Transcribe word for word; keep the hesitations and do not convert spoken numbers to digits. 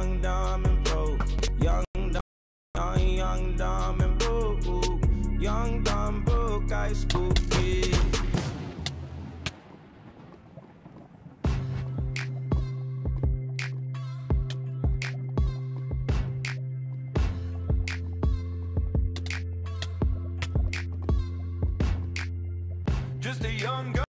young, dumb, and broke. Young, dumb, young, dumb, and broke. Young, dumb, broke, I spooky. Just a young